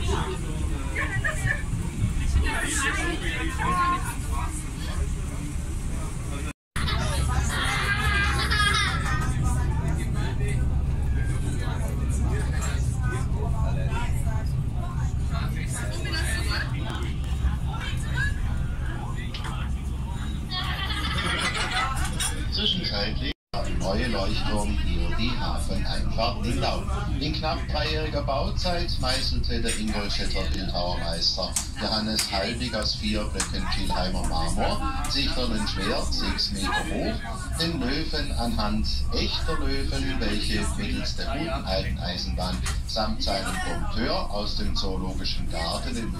Zwischenzeitlich die neue Leuchtturm hier die Hafeneinfahrt Lindau. In knapp dreijähriger Bauzeit meißelte der Ingolstädter Bildhauermeister Johannes Halbig aus 4 Blöcken Kelheimer Marmor, sichernden Schwert 6 Meter hoch, den Löwen anhand echter Löwen, welche mittels der guten alten Eisenbahn samt seinem Prompteur aus dem Zoologischen Garten